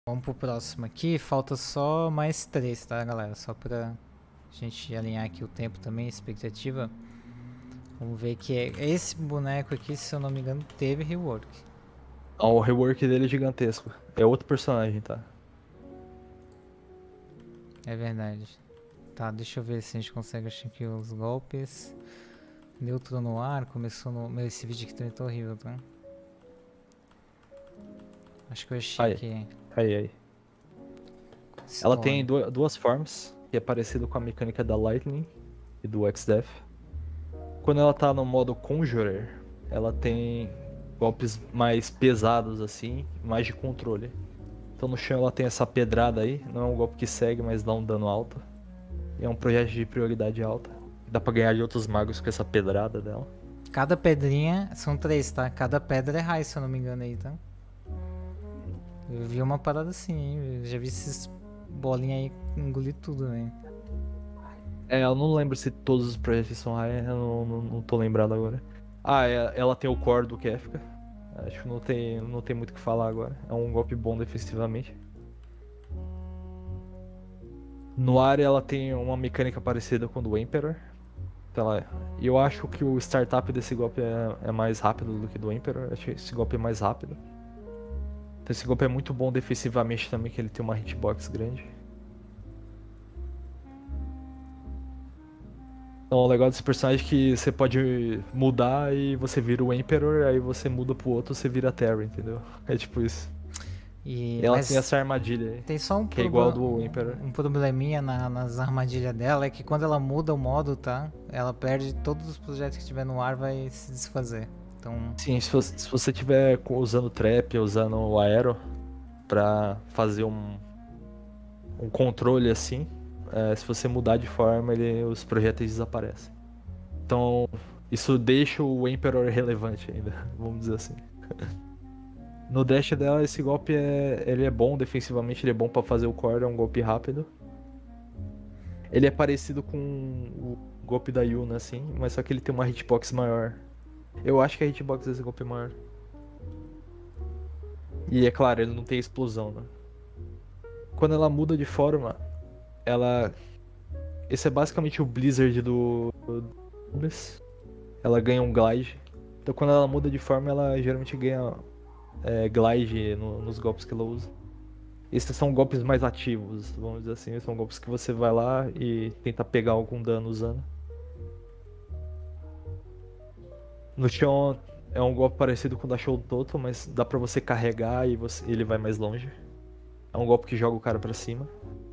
Vamos pro próximo aqui. Falta só mais 3, tá, galera? Só pra gente alinhar aqui o tempo também, expectativa. Vamos ver que esse boneco aqui, se eu não me engano, teve rework. Ah, o rework dele é gigantesco. É outro personagem, tá? É verdade. Tá, deixa eu ver se a gente consegue achar aqui os golpes. Neutro no ar, começou no... Meu, esse vídeo aqui também tá horrível, tá? Acho que eu achei Aí, aqui. aí. Ela tem Stone. duas formas, que é parecido com a mecânica da Lightning e do X-Death. Quando ela tá no modo Conjurer, ela tem golpes mais pesados assim, mais de controle. Então no chão ela tem essa pedrada aí, não é um golpe que segue, mas dá um dano alto. E é um projeto de prioridade alta. Dá pra ganhar de outros magos com essa pedrada dela. Cada pedrinha, são 3, tá? Cada pedra é raio, se eu não me engano aí, tá? Eu vi uma parada assim, hein? Eu já vi esses bolinha aí engolir tudo, velho. É, eu não lembro se todos os projetos são raia, eu não tô lembrado agora. Ah, ela tem o core do Kefka. Acho que não tem muito o que falar agora. É um golpe bom defensivamente. No ar ela tem uma mecânica parecida com a do Emperor. Então, eu acho que o startup desse golpe é mais rápido do que do Emperor. Acho que esse golpe é mais rápido. Então esse golpe é muito bom defensivamente também, que ele tem uma hitbox grande. Então o legal desse personagem é que você pode mudar e você vira o Emperor, aí você muda pro outro, você vira a Terra, entendeu? É tipo isso. E ela tem Mas essa armadilha aí, tem só um, que é igual ao do Emperor. um probleminha nas armadilhas dela, é que quando ela muda o modo, tá? Ela perde todos os projetos que tiver no ar, vai se desfazer. Então, Sim, se você tiver usando trap, usando o aero pra fazer um controle assim, se você mudar de forma, os projéteis desaparecem. Então, isso deixa o Emperor relevante ainda, vamos dizer assim. No dash dela, esse golpe ele é bom defensivamente, ele é bom pra fazer o core, é um golpe rápido. Ele é parecido com o golpe da Yuna, assim, mas só que ele tem uma hitbox maior. Eu acho que a hitbox desse golpe é maior. E é claro, ele não tem explosão, né? Quando ela muda de forma, ela. Esse é basicamente o Blizzard do Nubes. Ela ganha um glide. Então quando ela muda de forma, ela geralmente ganha glide nos golpes que ela usa. Esses são golpes mais ativos, vamos dizer assim. São golpes que você vai lá e tenta pegar algum dano usando. No chão é um golpe parecido com o da Show Toto, mas dá pra você carregar e ele vai mais longe. É um golpe que joga o cara pra cima.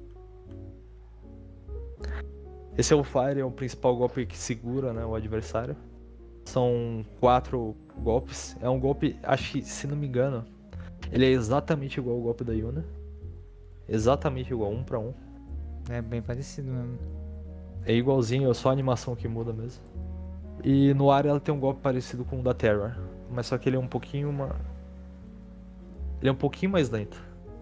Esse é o Fire, é o principal golpe que segura, né, o adversário. São 4 golpes. É um golpe, acho que, se não me engano, ele é exatamente igual ao golpe da Yuna. Exatamente igual, 1 pra 1. é bem parecido mesmo. É igualzinho, é só a animação que muda mesmo. E no ar ela tem um golpe parecido com o da Terra, mas só que ele é um pouquinho ele é um pouquinho mais lento.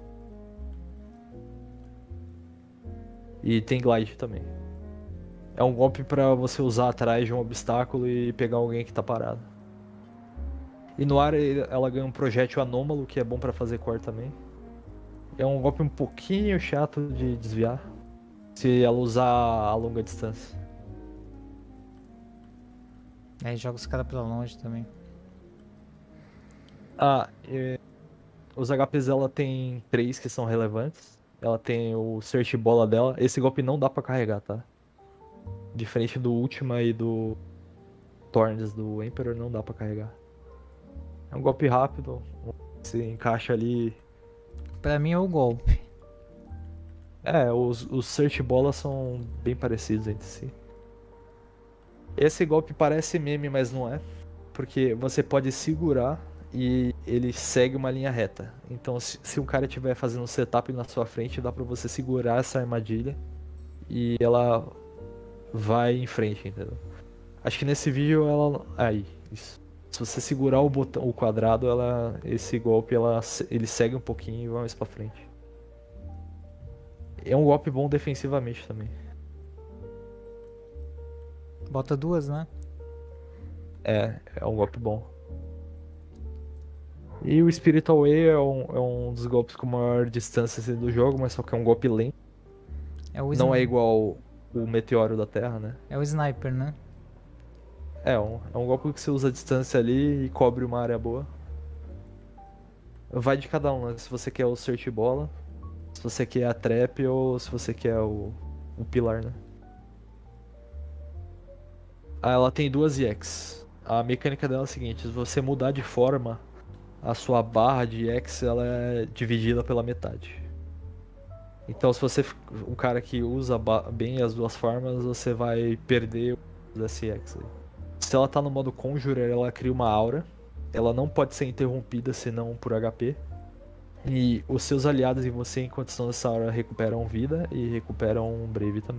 E tem glide também. É um golpe pra você usar atrás de um obstáculo e pegar alguém que tá parado. E no ar ela ganha um projétil anômalo que é bom pra fazer core também. É um golpe um pouquinho chato de desviar se ela usar a longa distância. Aí joga os caras pra longe também. Ah, os HPs dela tem 3 que são relevantes. Ela tem o Search Bola dela. Esse golpe não dá pra carregar, tá? Diferente do Ultima e do Thorns do Emperor, não dá pra carregar. É um golpe rápido, você encaixa ali. Pra mim é o golpe. Os Search Bolas são bem parecidos entre si. Esse golpe parece meme, mas não é. Porque você pode segurar e ele segue uma linha reta. Então, se um cara estiver fazendo um setup na sua frente, dá pra você segurar essa armadilha e ela vai em frente, entendeu? Acho que nesse vídeo ela. Aí, isso. Se você segurar o botão, o quadrado, esse golpe ele segue um pouquinho e vai mais pra frente. É um golpe bom defensivamente também. Bota duas, né? É um golpe bom. E o Spiritual Way é um dos golpes com maior distância assim, do jogo, mas só que é um golpe lento. Não é igual o Meteoro da Terra, né? É o Sniper, né? É um golpe que você usa a distância ali e cobre uma área boa. Vai de cada um, né? Se você quer o Search Bola, se você quer a Trap ou se você quer o Pilar, né? Ela tem duas EX. A mecânica dela é a seguinte: se você mudar de forma, a sua barra de EX ela é dividida pela metade. Então, se você um cara que usa bem as duas formas, você vai perder os SX aí. Se ela tá no modo Conjurer, ela cria uma aura. Ela não pode ser interrompida senão por HP. E os seus aliados e você, enquanto estão nessa aura, recuperam vida e recuperam Brave também.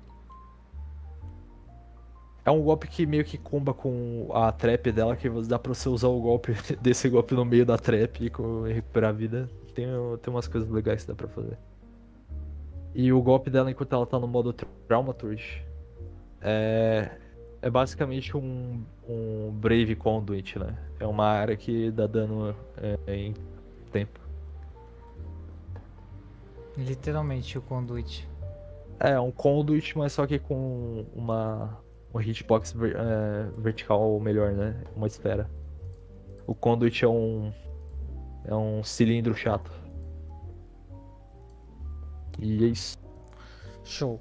É um golpe que meio que comba com a trap dela, que dá pra você usar o golpe desse golpe no meio da trap e recuperar a vida. Tem umas coisas legais que dá pra fazer. E o golpe dela enquanto ela tá no modo Thaumaturge é basicamente um Brave Conduit, né? É uma área que dá dano em tempo. Literalmente o Conduit. É um Conduit, mas só que com um hitbox vertical melhor, né? Uma esfera. O Conduit é um cilindro chato. E é isso. Show.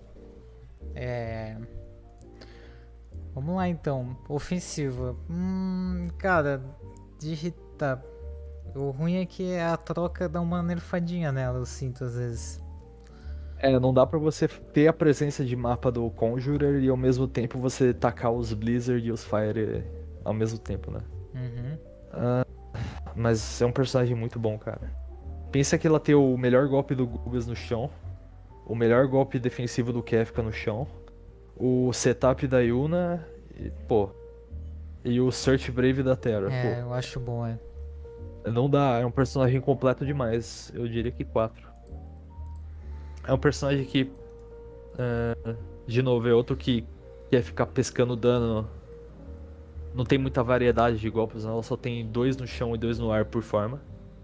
Vamos lá então. Ofensiva. Cara, digitar. O ruim é que a troca dá uma nerfadinha nela, eu sinto às vezes. Não dá pra você ter a presença de mapa do Conjurer e ao mesmo tempo você tacar os Blizzard e os Fire ao mesmo tempo, né? Mas é um personagem muito bom, cara. Pensa que ela tem o melhor golpe do Gugas no chão, o melhor golpe defensivo do Kefka no chão, o setup da Yuna e o Search Brave da Terra. Eu acho bom, Não dá, é um personagem completo demais. Eu diria que 4. É um personagem que, de novo, é outro que quer ficar pescando dano. Não tem muita variedade de golpes, ela só tem 2 no chão e 2 no ar por forma.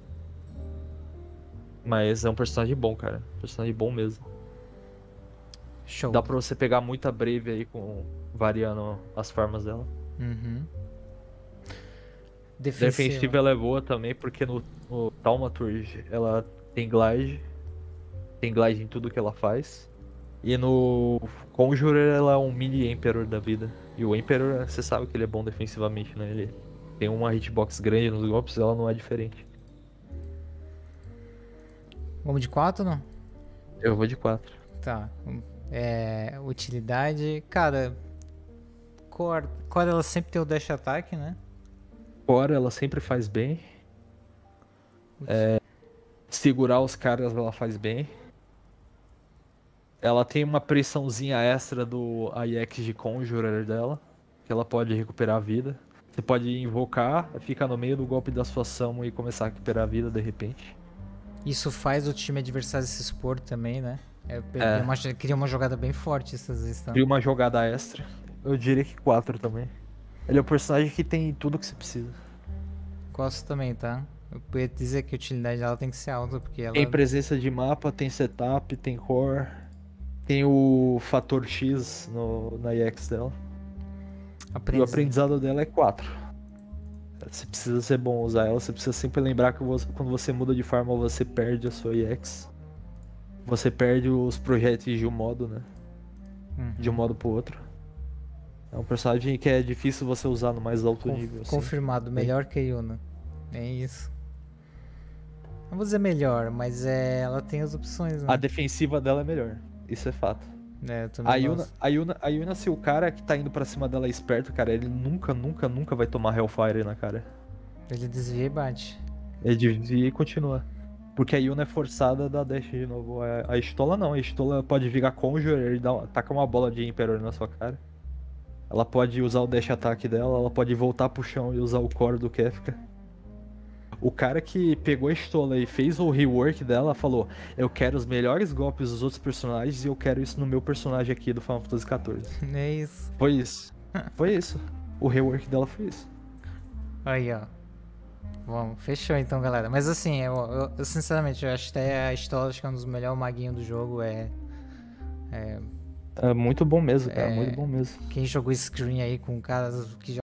Mas é um personagem bom, cara. Personagem bom mesmo. Show. Dá pra você pegar muita Brave aí variando as formas dela. Defensiva ela é boa também, porque no Thaumaturge ela tem glide. Tem glide em tudo que ela faz. E no Conjurer ela é um mini Emperor da vida. E o Emperor, você sabe que ele é bom defensivamente, né? Ele tem uma hitbox grande nos golpes, ela não é diferente. Vamos de 4 ou não? Eu vou de 4. Tá. Utilidade. Cara, Core ela sempre tem o dash attack, né? Core ela sempre faz bem. Segurar os caras ela faz bem. Ela tem uma pressãozinha extra do IX de Conjurer dela, que ela pode recuperar a vida. Você pode invocar, ficar no meio do golpe da sua ação e começar a recuperar a vida de repente. Isso faz o time adversário se expor também, né? Cria uma jogada bem forte essas vezes. Cria uma jogada extra. Eu diria que 4 também. Ele é um personagem que tem tudo que você precisa. Gosto também, tá? Eu podia dizer que a utilidade dela tem que ser alta, porque ela... Tem presença de mapa, tem setup, tem core. Tem o fator X na EX dela. E o aprendizado dela é 4. Você precisa ser bom usar ela. Você precisa sempre lembrar que quando você muda de forma, você perde a sua EX. Você perde os projéteis de um modo, né? De um modo pro outro. É um personagem que é difícil você usar no mais alto nível. Confirmado, assim. Melhor que a Yuna. É isso. Não vou dizer melhor, mas ela tem as opções, né? A defensiva dela é melhor. Isso é fato. Eu também a Yuna, se o cara que tá indo pra cima dela é esperto, cara, ele nunca vai tomar Hellfire na cara. Ele desvia e bate. Ele desvia e continua. Porque a Yuna é forçada a dar dash de novo. A Stola não. A Stola pode virar Conjurer e tacar uma bola de Emperor na sua cara. Ela pode usar o dash attack dela, ela pode voltar pro chão e usar o core do Kefka. O cara que pegou a Stola e fez o rework dela falou: eu quero os melhores golpes dos outros personagens e eu quero isso no meu personagem aqui do Final Fantasy XIV. É isso. Foi isso. Foi isso. O rework dela foi isso. Aí, ó. Vamos, fechou então, galera. Mas assim, eu sinceramente, eu acho até a Stola, acho que é um dos melhores maguinhos do jogo. É muito bom mesmo, cara, muito bom mesmo. Quem jogou Screen aí com caras que